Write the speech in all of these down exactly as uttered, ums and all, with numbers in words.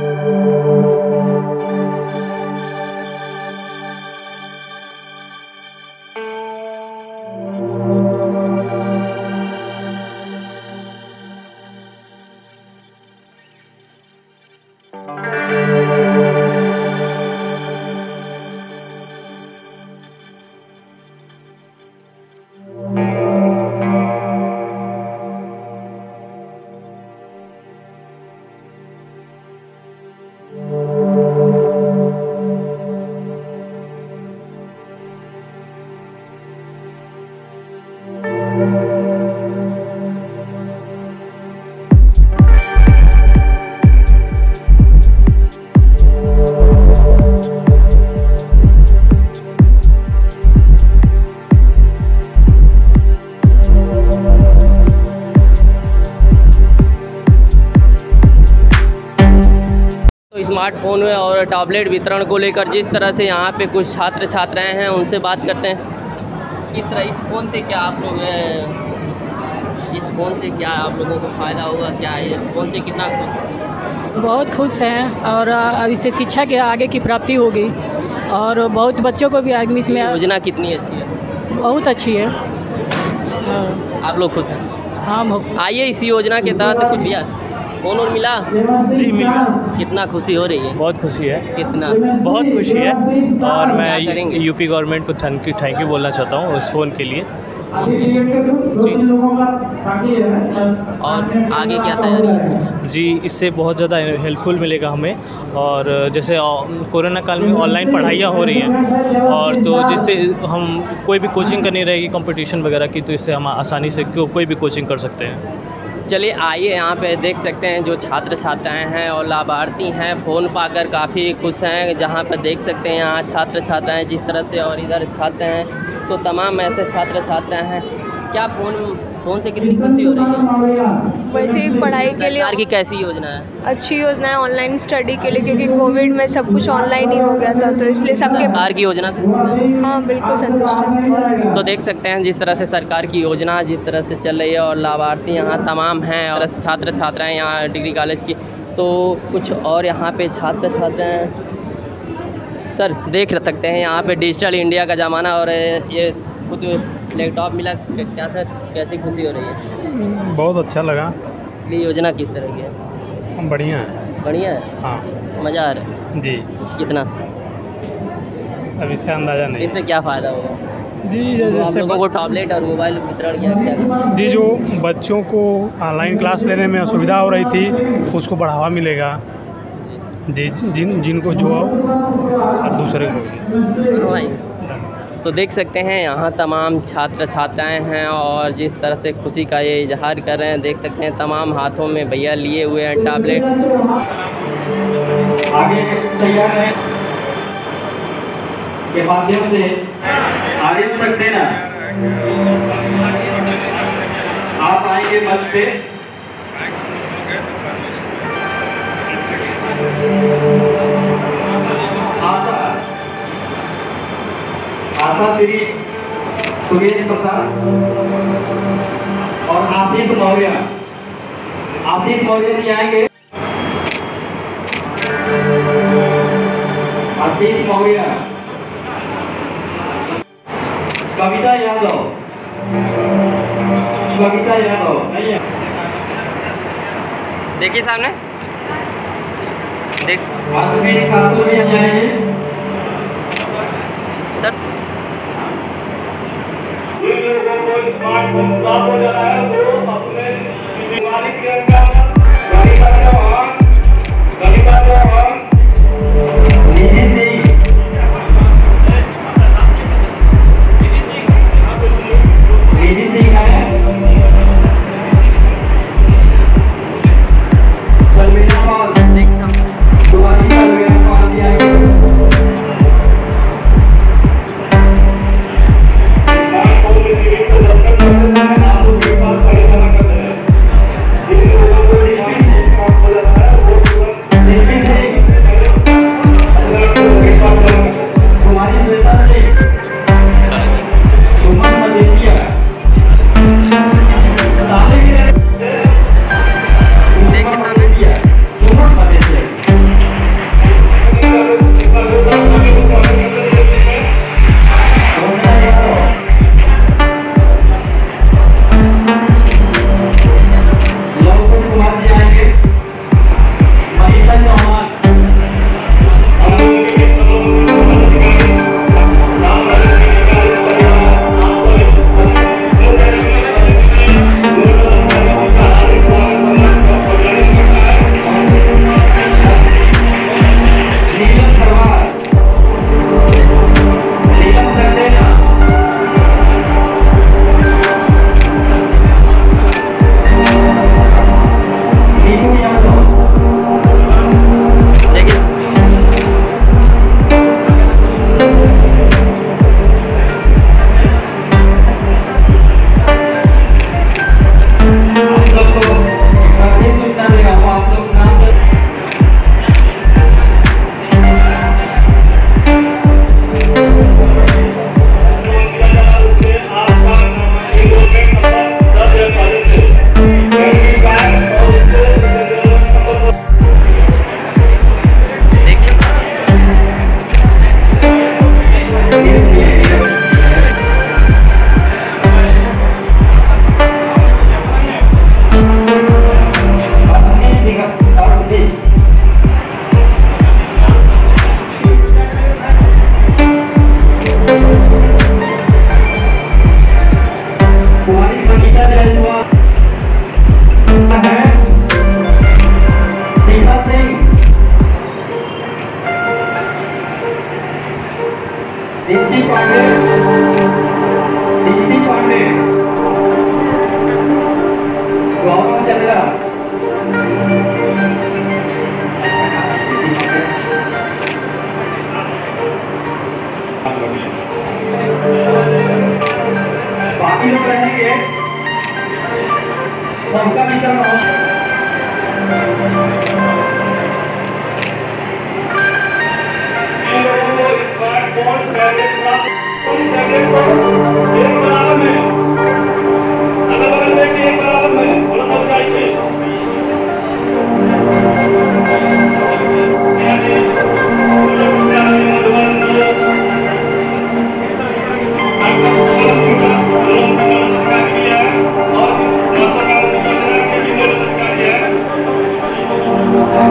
Smartphone और tablet वितरण को लेकर जिस तरह से यहाँ पे कुछ छात्र छात्राएं हैं उनसे बात करते हैं। किस तरह इस फ़ोन से क्या आप लोग इस फ़ोन से क्या आप लोगों को फ़ायदा होगा, क्या है इस फ़ोन से कितना खुश है? बहुत खुश हैं और इससे शिक्षा के आगे की प्राप्ति होगी और बहुत बच्चों को भी आगे इसमें। योजना कितनी अच्छी है? बहुत अच्छी है। आप लोग खुश हैं? हाँ। आइए इस योजना के तहत कुछ भैया फोन और मिला? जी मिल गया। कितना खुशी हो रही है? बहुत खुशी है। कितना? बहुत खुशी है और मैं यूपी गवर्नमेंट को थैंक यू थैंक यू बोलना चाहता हूँ उस फ़ोन के लिए। जी। और आगे क्या तैयारी है? जी इससे बहुत ज़्यादा हेल्पफुल मिलेगा हमें और जैसे कोरोना काल में ऑनलाइन पढ़ाइयाँ हो रही हैं और तो जिससे हम कोई भी कोचिंग करनी रहेगी कंपटीशन वगैरह की, तो इससे हम आसानी से कोई भी कोचिंग कर सकते हैं। चलिए आइए यहाँ पे देख सकते हैं जो छात्र छात्राएं हैं और लाभार्थी हैं फ़ोन पाकर काफ़ी खुश हैं। जहाँ पर देख सकते हैं यहाँ छात्र छात्राएं जिस तरह से और इधर छात्र हैं तो तमाम ऐसे छात्र छात्राएं हैं। क्या फ़ोन फ़ोन से कितनी खुशी हो रही है? वैसे ही पढ़ाई के लिए सरकार की कैसी योजना है? अच्छी योजना है ऑनलाइन स्टडी के लिए, क्योंकि कोविड में सब कुछ ऑनलाइन ही हो गया था तो इसलिए सबके। सरकार की योजना से हाँ बिल्कुल संतुष्ट है। तो देख सकते हैं जिस तरह से सरकार की योजना जिस तरह से चल रही है और लाभार्थी यहाँ तमाम हैं और छात्र छात्राएँ यहाँ डिग्री कॉलेज की। तो कुछ और यहाँ पे छात्र छात्राएँ सर देख सकते हैं यहाँ पे डिजिटल इंडिया का ज़माना और ये खुद लैपटॉप मिला। क्या सर कैसी खुशी हो रही है? बहुत अच्छा लगा। ये योजना किस तरह की है? बढ़िया है। बढ़िया है। हाँ मज़ा आ रहा है जी। कितना? अब इसका अंदाज़ा नहीं। इससे क्या फ़ायदा होगा जी? तो जैसे लोगों को टैबलेट और मोबाइल वितरण किया क्या? जी जो बच्चों को ऑनलाइन क्लास लेने में असुविधा हो रही थी उसको बढ़ावा मिलेगा जी, जिन जिनको जो दूसरे को। तो देख सकते हैं यहाँ तमाम छात्र छात्राएं हैं और जिस तरह से खुशी का ये इजहार कर रहे हैं। देख सकते हैं तमाम हाथों में भैया लिए हुए हैं टैबलेट। आगे तैयार है के माध्यम से आर्यन सक्सेना आप आएंगे मंच पे। आशा आशा श्री सुरेश प्रसाद और आशीष मौर्य आशीष मौर्य जी आएंगे। आशीष मौर्य, कविता यादव कविता यादव नहीं है। देखिए सामने देख अश्विनी खातून भी जाएंगे। सर जिन लोगों को स्मार्टफोन प्राप्त हो जाना है वो अपने बीमारी के अंदर कविता चौहान कविता चौहान निधि सिंह निधि सिंह है। सलमीना पाल तुम्हारी सलमीना पाल दिया है। आप लोग के पास परेशान कर रहे हैं जिन लोगों को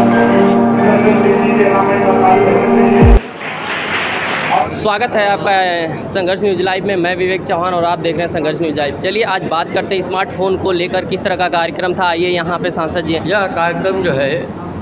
स्वागत है आपका संघर्ष न्यूज लाइव में। मैं विवेक चौहान और आप देख रहे हैं संघर्ष न्यूज लाइव। चलिए आज बात करते हैं स्मार्टफोन को लेकर किस तरह का कार्यक्रम था। आइए यहाँ पे सांसद जी। यह कार्यक्रम जो है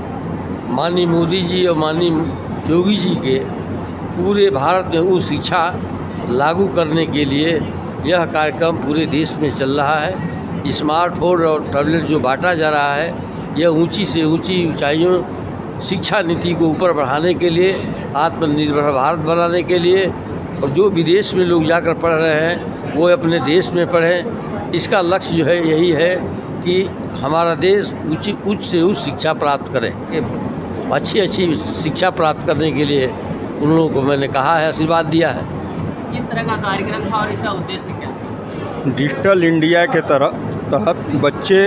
माननीय मोदी जी और माननीय योगी जी के पूरे भारत में उच्च शिक्षा लागू करने के लिए यह कार्यक्रम पूरे देश में चल रहा है। स्मार्टफोन और टैबलेट जो बांटा जा रहा है यह ऊंची से ऊंची ऊंचाइयों शिक्षा नीति को ऊपर बढ़ाने के लिए, आत्मनिर्भर भारत बनाने के लिए, और जो विदेश में लोग जाकर पढ़ रहे हैं वो अपने देश में पढ़ें। इसका लक्ष्य जो है यही है कि हमारा देश उच्च उच्च से उच्च शिक्षा प्राप्त करे। अच्छी अच्छी शिक्षा प्राप्त करने के लिए उन लोगों को मैंने कहा है, आशीर्वाद दिया है। किस तरह का कार्यक्रम था और इसका उद्देश्य क्या? डिजिटल इंडिया के तरह तहत बच्चे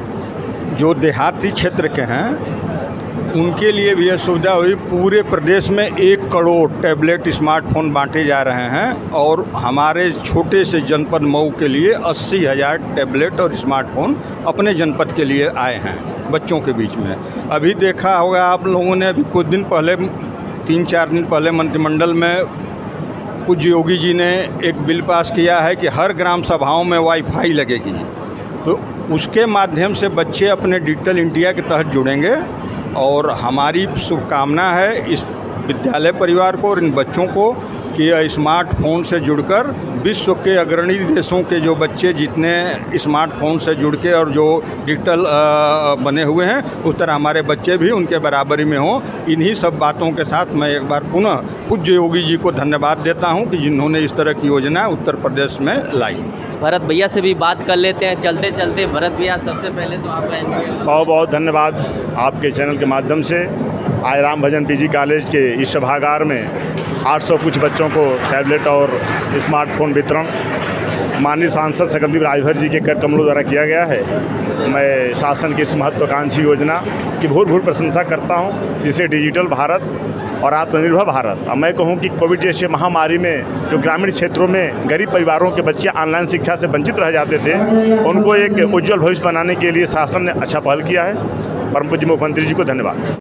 जो देहाती क्षेत्र के हैं उनके लिए भी यह सुविधा हुई। पूरे प्रदेश में एक करोड़ टैबलेट स्मार्टफोन बांटे जा रहे हैं और हमारे छोटे से जनपद मऊ के लिए अस्सी हज़ार टैबलेट और स्मार्टफोन अपने जनपद के लिए आए हैं बच्चों के बीच में। अभी देखा होगा आप लोगों ने, अभी कुछ दिन पहले, तीन चार दिन पहले मंत्रिमंडल में पूज्य योगी जी ने एक बिल पास किया है कि हर ग्राम सभाओं में वाईफाई लगेगी। तो उसके माध्यम से बच्चे अपने डिजिटल इंडिया के तहत जुड़ेंगे और हमारी शुभकामना है इस विद्यालय परिवार को और इन बच्चों को कि स्मार्टफोन से जुड़कर विश्व के अग्रणी देशों के जो बच्चे जितने स्मार्टफोन से जुड़ के और जो डिजिटल बने हुए हैं उस तरह हमारे बच्चे भी उनके बराबरी में हों। इन्हीं सब बातों के साथ मैं एक बार पुनः पूज्य योगी जी को धन्यवाद देता हूं कि जिन्होंने इस तरह की योजना उत्तर प्रदेश में लाई। भरत भैया से भी बात कर लेते हैं चलते चलते। भरत भैया, सबसे पहले तो आपका बहुत बहुत धन्यवाद आपके चैनल के माध्यम से। आज राम भजन पीजी कॉलेज के इस सभागार में आठ सौ कुछ बच्चों को टैबलेट और स्मार्टफोन वितरण माननीय सांसद सकलदीप राजभर जी के कर कमलों द्वारा किया गया है। मैं शासन की इस महत्वाकांक्षी योजना की भूर भूर प्रशंसा करता हूं, जिसे डिजिटल भारत और आत्मनिर्भर भारत। अब मैं कहूं कि कोविड जैसे महामारी में जो ग्रामीण क्षेत्रों में गरीब परिवारों के बच्चे ऑनलाइन शिक्षा से वंचित रह जाते थे, उनको एक उज्ज्वल भविष्य बनाने के लिए शासन ने अच्छा पहल किया है। परम पूज्य मुख्यमंत्री जी को धन्यवाद।